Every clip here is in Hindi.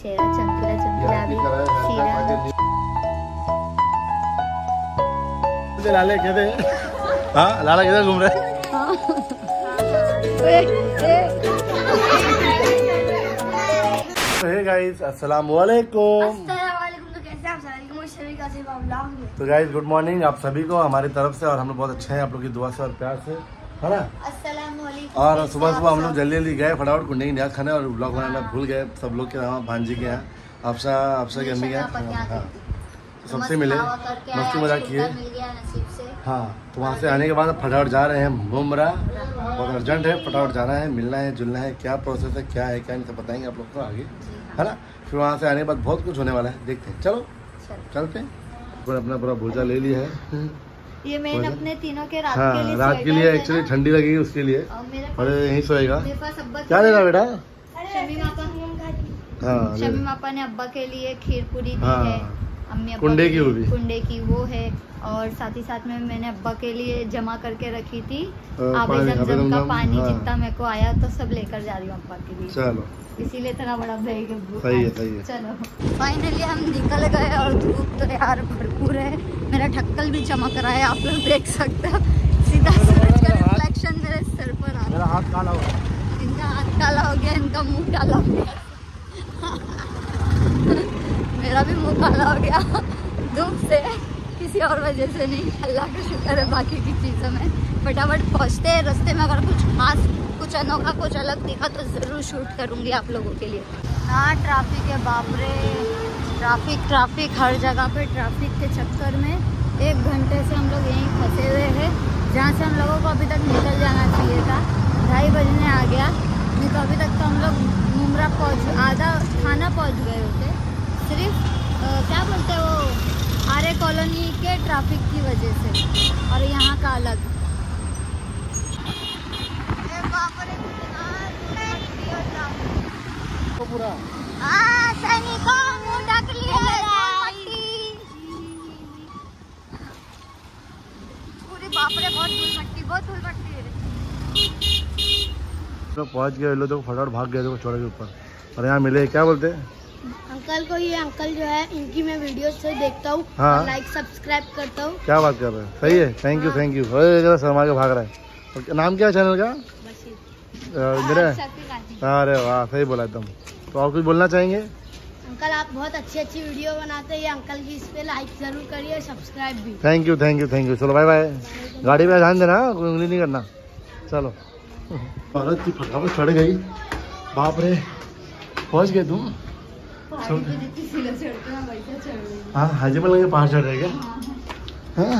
चेहरा चमकीला चमकीला अभी सीरा। लाले कहते हाँ लाला किधर घूम रहा है? हे गाइस अस्सलाम वालेकुम। तो गाइस गुड मॉर्निंग आप सभी को हमारी तरफ से, और हम लोग बहुत अच्छे हैं आप लोग की दुआ से और प्यार से, है ना। और सुबह सुबह हम लोग जल्दी जल्दी गए फटाफट कुंडे की नियाज खाने, और ब्लॉग बनाना भूल गए सब लोग के यहाँ, भांजी के यहाँ, आपसा की अम्मी के यहाँ, हाँ तो सबसे मिले, मस्ती मजाक किए। हाँ तो वहाँ से आने के बाद फटाफट जा रहे हैं मुमरा, बहुत अर्जेंट है, फटाफट जाना है, मिलना है जुलना है, क्या प्रोसेस है क्या है क्या नहीं सब बताएंगे आप लोग को आगे, है ना। फिर वहाँ से आने के बाद बहुत कुछ होने वाला है, देखते हैं, चलो चलते हैं। अपना पूरा भोजा ले लिया है, ये मैंने अपने तीनों के रात हाँ, के लिए रात के लिए एक्चुअली ठंडी लगेगी उसके लिए, और यहीं सोएगा। क्या लेगा बेटा? हाँ शमी मापा ने अब्बा के लिए खीर पूरी दी हाँ, है, अम्मी अब्बा कुंडे की कुंडे की वो है, और साथ ही साथ में मैंने अब्बा के लिए जमा करके रखी थी आबे जमजम का पानी, हाँ। जितना मेरे को आया तो सब लेकर जा रही हूँ अब्बा के लिए। चलो इसीलिए इतना बड़ा बैग है। सही है सही है। चलो फाइनली हम निकल गए, और धूप तो यार भरपूर है, मेरा ढक्कल भी चमक रहा है, आप लोग देख सकते हो, सीधा सूरज का रिफ्लेक्शन मेरे सर पर आ रहा है। मेरा हाथ काला हो गया, इनका हाथ काला हो गया, इनका मुंह काला हो गया मेरा भी मुंह काला हो गया धूप से, किसी और वजह से नहीं, अल्लाह का शुक्र है बाकी की चीज़ों में। फटाफट पहुँचते हैं, रास्ते में अगर कुछ खास कुछ अनोखा कुछ अलग दिखा तो ज़रूर शूट करूँगी आप लोगों के लिए। हाँ ट्रैफिक है, बाप रे ट्रैफिक हर जगह पे, ट्रैफिक के चक्कर में 1 घंटे से हम लोग यहीं फंसे हुए हैं, जहाँ से हम लोगों को अभी तक निकल जाना चाहिए था। 2:30 बजने आ गया, नहीं तो अभी तक तो हम लोग मुमरा आधा थाना पहुँच गए होते, सिर्फ क्या बोलते हैं वो आर्य कॉलोनी के ट्रैफिक की वजह से, और यहाँ का अलग। पूरा सैनिकों मुंह ढक लिए, पूरी बाप रे बहुत धूल मट्टी है। तो पहुंच गए लोग, तो फटाफट भाग गए थे छोड़े के ऊपर, और यहाँ मिले क्या बोलते हैं अंकल को। ये अंकल जो है इनकी मैं वीडियो से देखता हूँ, हाँ। लाइक सब्सक्राइब करता हूँ। क्या बात कर रहे हैं, सही है, थैंक यू शर्मा के भाग रहा है। नाम क्या है चैनल का? मेरा अरे वाह सही बोला एकदम। तो और कुछ बोलना चाहेंगे? अंकल आप बहुत अच्छी वीडियो बनाते हैं, ये अंकल की इस पे लाइक जरूर करिए, सब्सक्राइब भी। थैंक यू चलो बाय बाय। गाड़ी पे ध्यान देना, कोई उंगली नहीं करना। चलो भारत की फटाफट चढ़ गई, बाप रे पहुंच गए तुम। हाँ हाजीमल के पास चढ़ रहे क्या? हाँ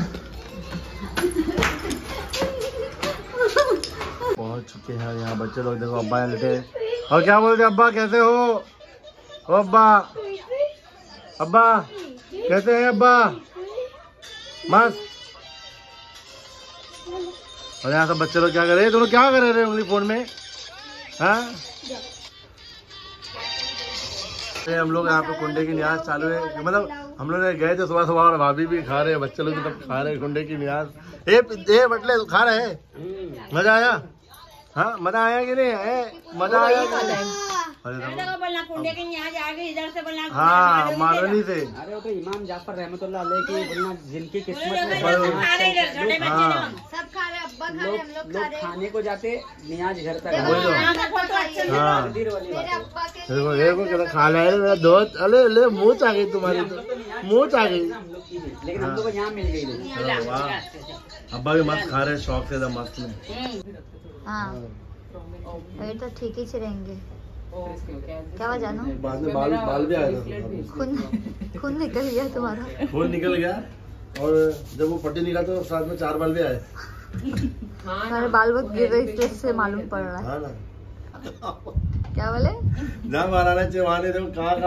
पहुंच चुके हैं यहाँ, बच्चे लोग देखो, अब्बा यहाँ लेटे। और क्या बोलते अब्बा, कैसे हो? ओ अब्बा कैसे हैं अब्बा? मस्त। और यहाँ सब बच्चे लोग क्या कर रहे हैं? तुम लोग क्या कर रहे थे उंगली फोन में? हाँ हम लोग यहाँ पे कुंडे की नियाज चालू है, मतलब हम लोग गए थे सुबह सुबह, और भाभी भी खा रहे हैं, बच्चे लोग भी सब खा रहे हैं कुंडे की नियाज। ए बटले खा रहे हैं, मजा आया? हाँ मजा आया कि नहीं? मजा आया? कुंडे के नियाज आ गए, इधर से बोलना हाँ मालवनी से। अरे वो तो इमाम जाफर रहमतुल्लाह अलैह की बोलना, जिनकी किस्मत में सब खा रहे, अब्बा खा रहे, हम लोग खा रहे, खाने को जाते नियाज घर तक। हाँ देखो खा रहे मेरा दोस्त। अरे ले मूंछ आ गई तुम्हारी, तो मूंछ आ गई, लेकिन हम लोग को यहाँ मिल गई। अब्बा भी मस्त खा रहे, शौक से एकदम मस्त में। हाँ अभी तो ठीक ही से रहेंगे, क्या वजह जानो? बाद में बाल भी आया था, खून निकल गया तुम्हारा? खून निकल गया, और जब वो पट्टी निकाला तो साथ में 4 बाल भी आए। तुम्हारे बाल बहुत गिर रहे, इससे मालूम पड़ रहा है। हाँ ना क्या बोले? जहाँ माराना चाहिए वहाँ नहीं, तो कहाँ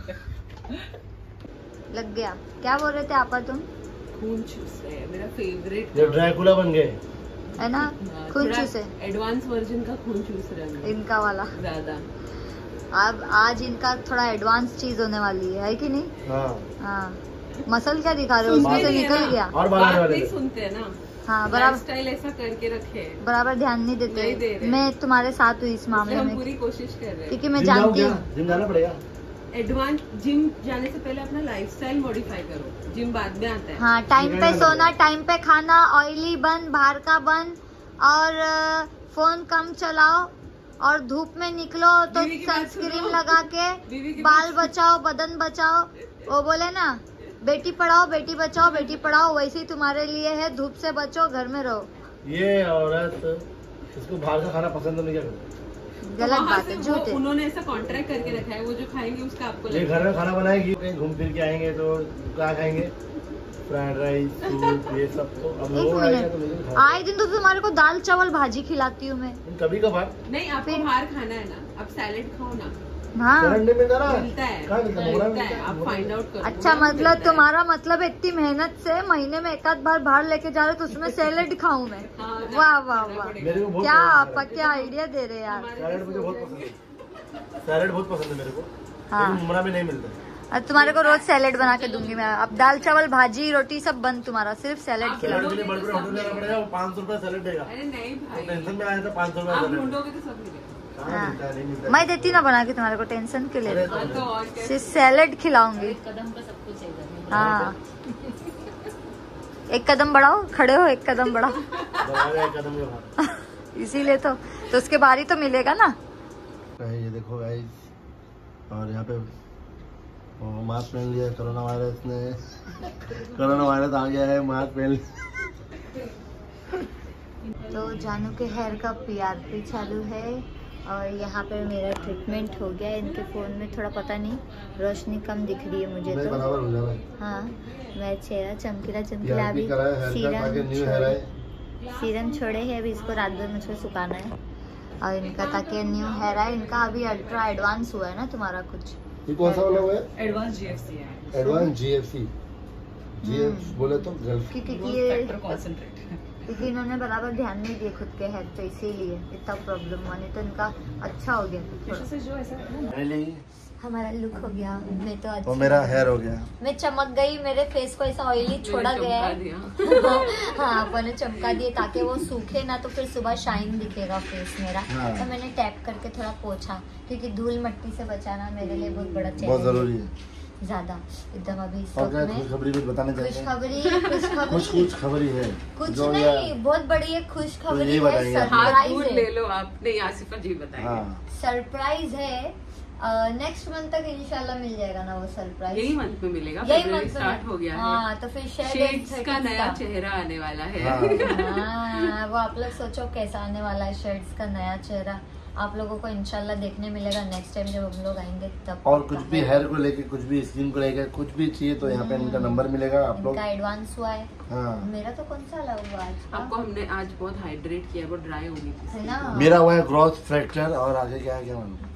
लग गया। क्या बोल रहे थे आपा तुम? खून चूस रहे हैं, मेरा फेवरेट जब ड्रैकुला बन गए है ना, खून चूसे, एडवांस वर्जन का खून चूस रहे हैं इनका वाला ज्यादा। अब आज इनका थोड़ा एडवांस चीज होने वाली है कि नहीं? हाँ मसल क्या दिखा रहे हो, उसमें से निकल गया। और बात नहीं सुनते हैं ना, हाँ बराबर स्टाइल ऐसा करके रखे, बराबर ध्यान नहीं देते, नहीं दे रहे। मैं तुम्हारे साथ हुई इस मामले में, पूरी कोशिश कर रहे हैं, क्योंकि मैं जानती हूँ जिम जाना पड़ेगा। एडवांस जिम जाने से पहले अपना लाइफस्टाइल मॉडिफाई करो, जिम बाद में आता है। हाँ, टाइम पे सोना, टाइम पे खाना, ऑयली बंद, बाहर का बंद, और फोन कम चलाओ, और धूप में निकलो तो सनस्क्रीन लगा के बाल बचाओ, बदन बचाओ। वो बोले ना, बेटी पढ़ाओ बेटी बचाओ बेटी पढ़ाओ, वैसे ही तुम्हारे लिए है, धूप से बचो, घर में रहो। ये औरत इसको बाहर का खाना पसंद नहीं करती, गलत बात है, झूठ है। उन्होंने ऐसा कॉन्ट्रैक्ट करके रखा है, वो जो खाएंगे उसका आपको ये घर में खाना बनाएगी, कहीं घूम फिर के आएंगे तो क्या खाएंगे, फ्राइड राइस, सूप, ये सब। तो अब लोग आएंगे तो लेकिन आए दिन तो तुम्हारे को दाल चावल भाजी खिलाती हूँ मैं। कभी कभार नहीं, आपको बाहर खाना है ना, आप सैलेड खाओ ना, हाँ, मिलता है, आप फाइंड आउट करो। अच्छा, मतलब तुम्हारा मतलब इतनी मेहनत से महीने में एक आध बार बाहर लेके जा रहे तो उसमें सैलेड खाऊं मैं? वाह वाह वाह, क्या आपका क्या आइडिया दे रहे यार। सैलेड मुझे बहुत पसंद है, सैलेड बहुत पसंद है मेरे को। हाँ, मुमरा में नहीं मिलता। अब तुम्हारे को रोज सैलेड बना के दूंगी मैं। अब दाल चावल भाजी रोटी सब बंद, तुम्हारा सिर्फ सैलेड खिला। सैलेड के लिए बड़े-बड़े होटल जाना पड़ेगा, वो 500 रुपए सैलेड देगा। अरे नहीं भाई, टेंशन में आया था 500 रुपए आप सैलेड ढूंढोगे तो सब मिलेगा। हाँ, मैं देती ना बना के तुम्हारे को, टेंशन के लिए हाँ, तो और क्या? सिर्फ सैलेड खिलाऊंगी। कदम का सब कुछ है। हाँ, एक कदम बढ़ाओ, खड़े हो, एक कदम बढ़ाओ। कदम के बाद इसीलिए तो उसके बाद ही तो मिलेगा ना। ये देखो गाइस, और यहाँ पे मास्क पहन लिया, कोरोना वायरस आ गया है, मास्क पहन लिया। तो जानू के हेयर का PRP चालू है, और यहाँ पे मेरा ट्रीटमेंट हो गया। इनके फ़ोन में थोड़ा पता नहीं रोशनी कम दिख रही है मुझे तो। बराबर हो जाए। हाँ, मेरा चेहरा चमकीला चमकीला। अभी सीरम छोड़े हैं, अभी इसको रात भर मुझको सुखाना है। और इनका ताकि न्यू हेयर है, इनका अभी अल्ट्रा एडवांस हुआ है ना तुम्हारा कुछ। ये कौन सा वाला हुआ है? एडवांस GFC है। एडवांस GFC बोले तो गर्ल्स, क्योंकि इन्होंने बराबर ध्यान नहीं दिए खुद के हेयर पे, इसीलिए इतना प्रॉब्लम हुआ। नहीं तो इनका अच्छा हो गया थोड़ा। हमारा लुक हो गया। मैं तो और मेरा हेयर हो गया, मैं चमक गई, मेरे फेस को ऐसा ऑयली छोड़ा गया है। हाँ, मैंने चमका दिए ताकि वो सूखे ना, तो फिर सुबह शाइन दिखेगा फेस मेरा। हाँ। तो मैंने टैप करके थोड़ा पोछा, क्योंकि धूल मिट्टी से बचाना मेरे लिए बहुत बड़ा बहुत चैलेंज जरूरी है। ज्यादा एकदम। अभी इस और क्या वक्त में खुशखबरी कुछ बताना चाहते हैं? खुशखबरी खबरी है कुछ जो नहीं, बहुत बड़ी एक खुशखबरी तो ये है, बताइए। हाथ सरप्राइज दूर है। ले लो आपने, आसिफा जी बताएंगे। हाँ, सरप्राइज है। नेक्स्ट मंथ तक इंशाल्लाह मिल जाएगा ना वो सरप्राइज। यही मंथ में मिलेगा, यही फरवरी मंथ स्टार्ट हो गया है। हाँ, तो फिर शेड्स का नया चेहरा आने वाला है। हाँ, वो आप लोग सोचो कैसा आने वाला है शेड्स का नया चेहरा। आप लोगों को इंशाल्लाह देखने मिलेगा नेक्स्ट टाइम जब हम लोग आएंगे तब। और कुछ भी हेयर को लेके, कुछ भी स्किन को लेके, कुछ भी चाहिए तो यहाँ पे इनका नंबर मिलेगा। आप लोग इनका एडवांस हुआ है। हाँ, मेरा तो कौन सा अलग हुआ आज का? आपको हमने आज बहुत हाइड्रेट किया, बहुत ड्राई होगी थी है ना। मेरा हुआ है ग्रोथ फ्रैक्चर, और आगे क्या क्या मालूम।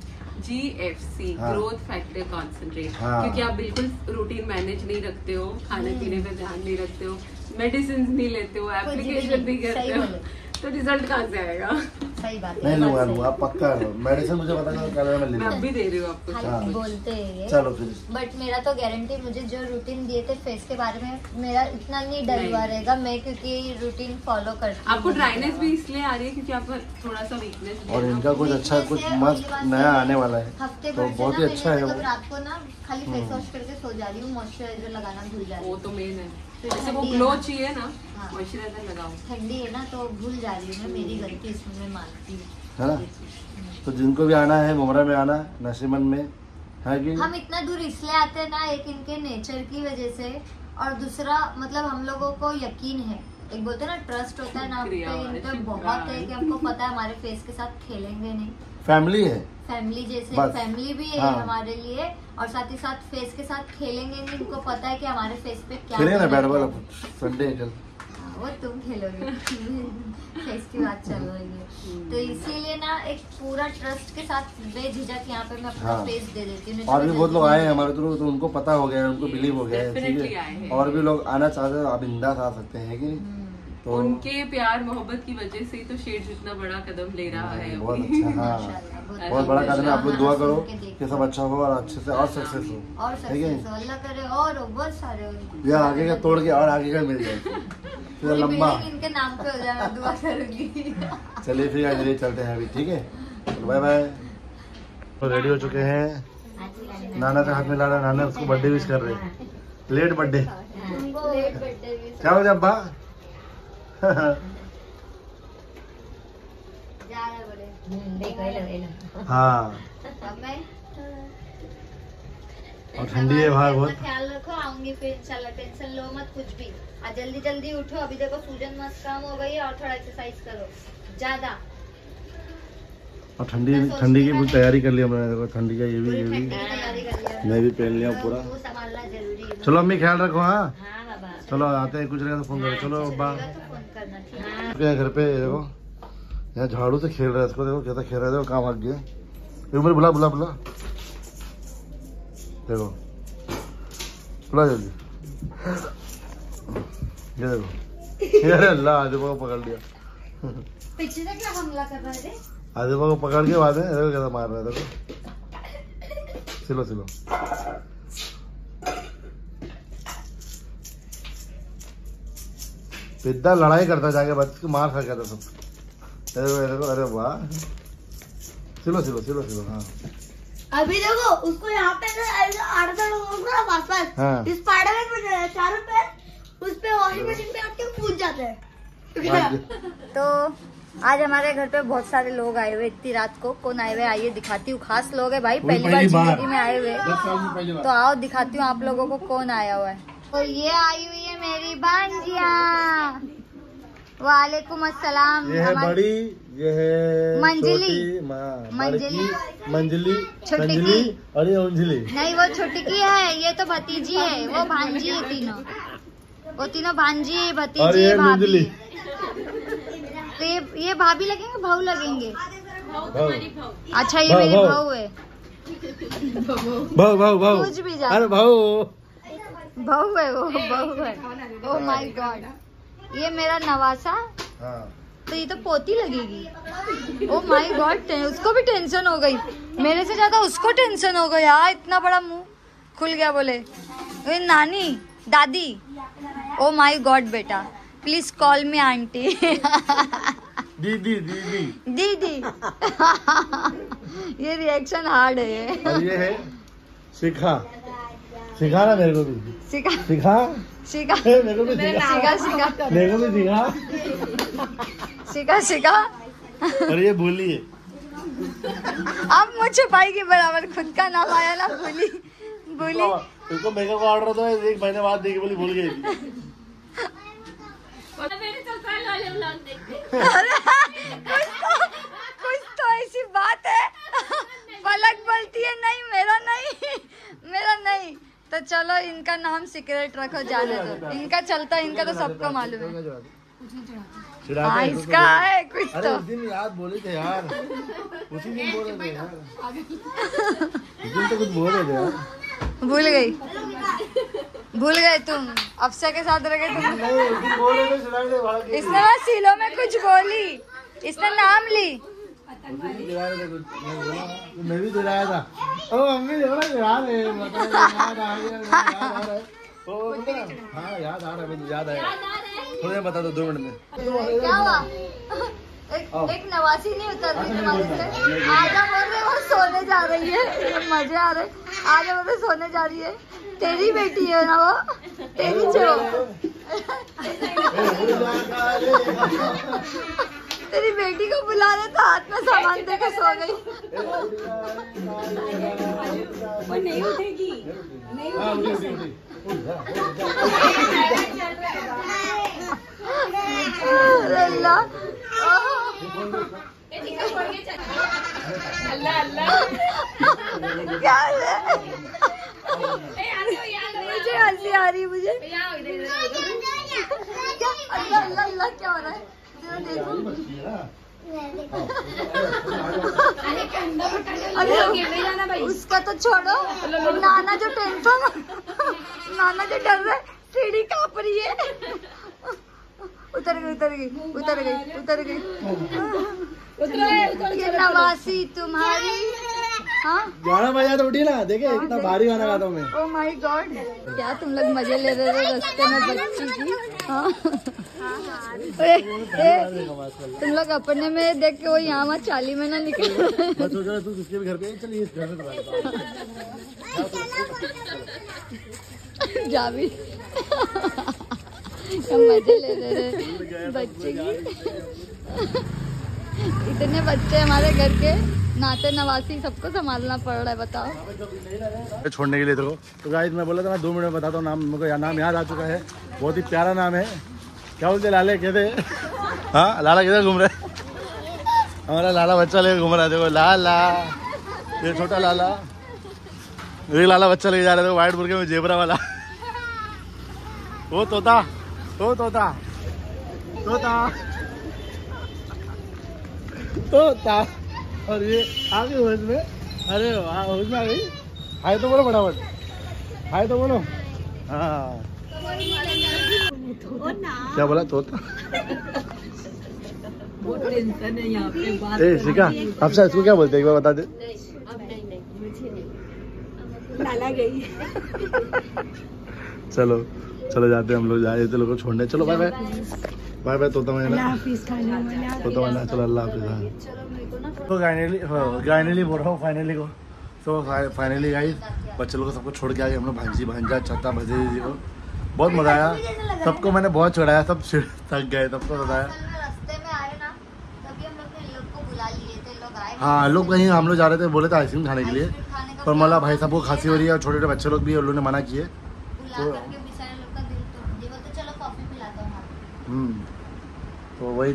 GFC, हाँ। Growth factor concentrate. हाँ। क्योंकि आप बिल्कुल रूटीन मैनेज नहीं रखते हो, खाने पीने पे ध्यान नहीं रखते हो, मेडिसिन नहीं लेते हो, एप्लीकेशन नहीं करते सही हो, बोले। तो रिजल्ट कहाँ से आएगा? सही बात है। नहीं ये बात लूंगा सही लूंगा, आप पक्का लो। मेडिसिन मुझे पता नहीं कल मैं ले मैं अब लूंगा। भी दे रही हूँ आपको। खाली हाँ। बोलते हैं ये। चलो फिर बट मेरा तो गारंटी, मुझे जो रूटीन दिए थे फेस के बारे में, मेरा इतना नहीं डर हुआ रहेगा मैं, क्योंकि रूटीन फॉलो करती हूँ। आपको ड्राइनेस भी इसलिए आ रही है क्योंकि आपका थोड़ा सा वीकनेस और इनका कुछ अच्छा, कुछ मस्त नया आने वाला है, हफ्ते तो भर से बहुत ना ही अच्छा है मतलब वो। रात को ना खाली फेस वॉश करके सो जा रही हूँ, मॉइस्चराइजर लगाना भूल जा रही वो हूँ। तो मेन है। फिर जैसे वो ठंडी है ग्लो ना। चाहिए ना, हाँ। मॉइस्चराइजर लगाओ। ठंडी है ना तो भूल जा रही हूँ मैं, मेरी गलती इसमें मैं मानती हूँ। है ना। तो जिनको भी आना है मुमरा में आना, नशीमन में है कि हम इतना दूर इसलिए आते हैं ना, एक इनके नेचर की वजह से, और दूसरा मतलब हम लोगों को यकीन है, एक बोलते हैं ना ट्रस्ट होता है ना पे, इन पे बहुत है कि हमको पता है हमारे फेस के साथ खेलेंगे नहीं। फैमिली है, फैमिली जैसे बस। फैमिली भी है हाँ। हमारे लिए, और साथ ही साथ फेस के साथ खेलेंगे नहीं। इनको पता है कि हमारे फेस पे क्या खेले ना कलर बैट बॉल, है। संडे है कल। हाँ, वो तुम खेलोगे। फेस की बात चल रही है, तो इसीलिए ना एक पूरा ट्रस्ट के साथ बेझिझक यहाँ पे मैं अपना हाँ। फेस दे देती हूँ। और भी बहुत लोग आए हैं हमारे थ्रू, तो उनको पता हो गया है, उनको बिलीव हो गया है, ठीक Definitely आए है। हैं। और भी लोग आना चाहते हैं, आप बिंदास आ सकते हैं कि नहीं। तो उनके प्यार मोहब्बत की वजह से ही तो शेड्स इतना बड़ा कदम ले रहा है बहुत अभी। अच्छा, हाँ माशाल्लाह, बहुत बड़ा कदम है। आप लोग दुआ करो सुन के देखो। कि सब अच्छा हो और अच्छे से और सक्सेस हो, और ठीक है। सक्सेस अल्लाह करे, और बहुत सारे हो। ये आगे का तोड़ के और आगे का मिल जाए, फिर पूरी लंबा। बिल्डिंग इनके नाम पे हो जाए, मैं दुआ करूंगी। चलिए फिर आज चलते हैं अभी, ठीक है। Bye bye. तो रेडी हो चुके हैं, हाँ नाना का हाथ मिला रहा है, नाना उसको बर्थडे विश कर रहे हैं। लेट बर्थडे क्या हो अब्बा? हाँ और ठंडी है बाहर बहुत। ख्याल रखो, आऊंगी फिर इंशाल्लाह, टेंशन लो मत कुछ भी। आज जल्दी जल्दी उठो, अभी देखो सूजन मस्त काम हो गई है, और थोड़ा एक्सरसाइज करो ज्यादा। और ठंडी की पूरी तैयारी कर ली हमने, देखो ठंडी का ये भी तैयारी कर लिया, मैं भी पहन लिया पूरा। वो संभालना जरूरी है। चलो अम्मी ख्याल रखो। हाँ हाँ बाबा, चलो आते हैं, कुछ रहेगा तो फोन करो। चलो अब्बा तो फोन करना, ठीक है। घर पे देखो यहाँ झाड़ू से खेल रहा है, इसको देखो कैसा खेल रहा है, देखो काम आ गया। एक बुला बुला बुला, देखो बुला जल्दी। ये देखो, अरे अल्लाह आदिबा को पकड़ लिया। पीछे से क्या हमला कर रहा है? आदिबा को पकड़ के बाद में देखो कैसा मार रहा है, देखो। सिलो सिलो पिद्दा लड़ाई करता जाके, बच्चे को मार खा गया था सब। अरे वाह, सिलो सिलो सिलो सिलो। हाँ अभी देखो उसको यहाँ पे हाँ। स्पाइडरमैन बन रहा है, चारों पैर उस पे वॉशिंग मशीन पे आके कूद जाते हैं। तो आज हमारे घर पे बहुत सारे लोग आए हुए इतनी रात को। कौन आए हुए आइए दिखाती हूँ। खास लोग है भाई, पहली बार जिंदगी में आए हुए, तो आओ दिखाती हूँ आप लोगों को कौन आया हुआ है। और ये आई हुई है मेरी भांजिया। वालेकुम अस्सलाम। ये है बड़ी, ये है मंजली, मंजली छोटी और ये अंजलि। नहीं वो छोटी की है, ये तो भतीजी है, वो भांजी है तीनों। वो तीनों भांजी, भतीजी, भाभी। तो ये भाभी लगेंगे, भाऊ लगेंगे। अच्छा ये मेरी भाऊ है। भाऊ कुछ भी जा, अरे भाऊ है वो, बहू है। ओह माय गॉड, ये मेरा नवासा। हाँ। तो ये तो पोती लगेगी। ओह माय गॉड, उसको भी टेंशन हो गई, मेरे से ज्यादा उसको टेंशन हो गई यार। इतना बड़ा मुंह खुल गया, बोले नानी दादी। ओह माय गॉड बेटा, प्लीज कॉल मी आंटी। दीदी दीदी दीदी। ये रिएक्शन हार्ड है ये। और ये है सिखा ना मेरे को भी। सिखा मेरे को भी सिखा। और ये भूली है। अब मुझे भाई के बराबर खुद का नाम आया ना, भूली। उसको मेकअप का ऑर्डर तो 1 महीने बाद देगी, बोली भूल गई। कुछ तो ऐसी बात है। पलक बोलती है नहीं मेरा नहीं। तो चलो इनका नाम सीक्रेट रखो, जाने दो। इनका चलता है, इनका तो सबको मालूम है। हाँ इसका है कुछ तो। उस दिन याद बोले थे यार, उसी दिन बोल रहे थे यार, उस दिन तो कुछ बोल रहे थे यार। भूल गए तुम, अफसर के साथ रह गए तुम। नहीं उस दिन बोल रहे थे। इसने ना सीलो में कुछ बोली, इसने नाम ली। मैं भी दिलाया था। ओ मम्मी याद है, हाँ याद आ रहा है, मुझे याद आया। थोड़ा बता दो 2 मिनट में। क्या हुआ? एक नवासी नहीं उतर रही तुम्हारे से। आजा बोल रहे वो सोने जा रही है, मजे आ रहे। आजा बोल रहे सोने जा रही है। तेरी बेटी है ना वो, तेरी जो तेरी बेटी को बुला रहे तो हाथ में सामान देकर सो गई। वो नहीं उठेगी, नहीं उठेगी। अल्लाह क्या है? मुझे हंसी आ रही, मुझे अल्लाह अल्लाह अल्लाह क्या हो रहा है? अरे उसका तो छोड़ो, नाना जो टेंशन, नाना जो डर रहे, सीढ़ी कांप रही है। उतर गई। ये नवासी तुम्हारी। हाँ गाना बजा तो उठी ना, देखे इतना भारी गाना गाता हूँ मैं। ओह माय गॉड, क्या तुम लोग मजे ले रहे हो रास्ते में बच्ची की। हाँ तुम लोग अपने में देख के वो यहाँ वहाँ चाली में ना निकल। मैं सोच रहा तू किसके भी घर पे चलिए इस घर में जा भी मजे ले रहे बच्चे की। इतने बच्चे हमारे घर के, नाते नवासी सबको संभालना पड़ रहा है, बताओ। छोड़ने के लिए देखो तो गाइस मैं बोला था मैं 2 मिनट में बताता हूँ नाम, मेरे को नाम याद आ चुका है, बहुत ही प्यारा नाम है। क्या बोलते लाले कहते? हाँ लाला किधर घूम रहे? हमारा लाला बच्चा लेकर घूम रहा है, देखो लाला, ये छोटा लाला, ये लाला बच्चा लेके जा रहा है वाइट बुर्के में जेबरा वाला। वो तोता, वो तोता, तोता, तोता, और ये आगे होश में। अरे वाह होश में आ गई। हाय तो बोलो फटाफट, हाय तो बोलो। हाँ क्या बोला तोता? शिखा आपसे इसको क्या बोलते हैं एक बार बता दे। लाला गई। चलो चलो जाते हैं हम लोग, जाए लोगों को छोड़ने। चलो बाय बाय बाय बाय तोता मैना, तोता मैना, चलो अल्लाह हाफिज़। तो गाइनली बोल रहा हूँ फाइनली को, तो फाइनली गाइस बच्चे लोग को सबको छोड़ के आए हम लोग, भांजी भांजा छत्ता भजे जी को। बहुत मजा आया, सबको मैंने बहुत चढ़ाया, सब थक गए, सबको बताया। रास्ते में आए ना तभी हम लोग ने इन लोग को बुला लिए थे, लोग आए। हाँ लोग कहीं हम लोग जा रहे थे, बोले थे आइसक्रीम खाने के लिए, पर मला भाई साहब को खांसी हो रही है और छोटे छोटे बच्चे लोग भी उन लोगों ने मना किए। बुला करके बेचारे लोग का दिल तोड़ दिया, बोलते चलो कॉफी पिलाता हूँ। तो वही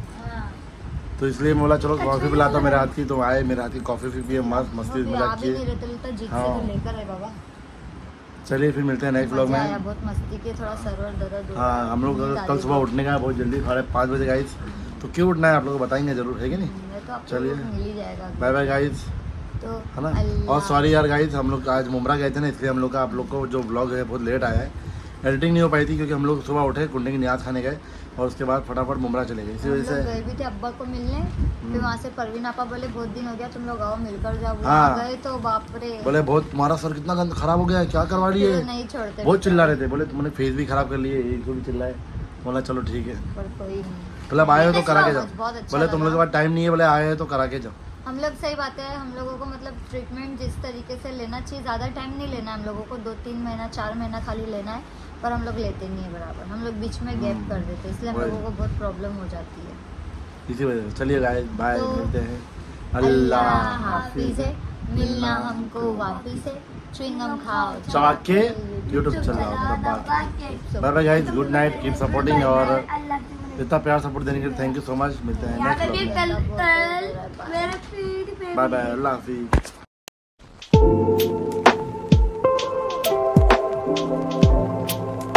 तो इसलिए बोला चलो कॉफी पिलाता मेरे हाथ की, तो आए मेरे हाथ की कॉफी पिए, मस्त मस्ती मजाक किए। हाँ चलिए फिर मिलते हैं नेक्स्ट व्लॉग में। बहुत मस्ती के, थोड़ा सर्वर दर्द। हाँ हम लोग कल सुबह उठने का बहुत जल्दी, 5:30 बजे गाइस, तो क्यों उठना है आप लोग को बताएंगे जरूर, है कि नहीं? चलिए बाय बाय गाइस, तो है ना। और सॉरी यार गाइस, हम लोग आज मुमरा गए थे ना, इसलिए हम लोग का आप लोग को जो व्लॉग है बहुत लेट आया है, एडिटिंग नहीं हो पाई थी क्योंकि हम लोग सुबह उठे, कुंडे की नियाज खाने गए और उसके बाद फटाफट मुमरा चले गए, इसी वजह से गए भी थे अब्बा को मिलने। फिर वहाँ से परवीन आपा बोले बहुत दिन हो गया तुम लोग आओ मिलकर जाओ। हाँ। गए तो बाप रे, बोले बहुत तुम्हारा सर कितना गंदा खराब हो गया है, क्या करवा रही है, नहीं छोड़ते, बहुत चिल्ला रहे थे, बोले तुमने फेस भी खराब कर लिए, इसको भी चिल्लाए। बोला चलो ठीक है, पर कोई नहीं, मतलब आए हो तो करा के जाओ। बहुत अच्छा बोले तुम लोग के पास टाइम नहीं है, बोले आए हो तो करा के जाओ। हम लोग सही बात है, हम लोगों को मतलब ट्रीटमेंट जिस तरीके से लेना चाहिए, ज़्यादा टाइम नहीं लेना है हम लोगों को, 2-3 महीना 4 महीना खाली लेना है, पर हम लोग लेते नहीं है बराबर, हम लोग बीच में गैप कर देते हैं, इसलिए हम लोगों को बहुत प्रॉब्लम हो जाती है, इसी वजह से। चलिए गाइस बाय, तो मिलते हैं, अल्लाह हाफिज़। मिलना हमको वापिस है, च्युइंगम खाओ चबा के यूट्यूब चल रहा होगा। Bye bye guys, good night, keep supporting, और इतना प्यार सपोर्ट देने के लिए थैंक यू सो मच। मिलते हैं नेक्स्ट व्लॉग में, बाय बाय, अल्लाह हाफिज़।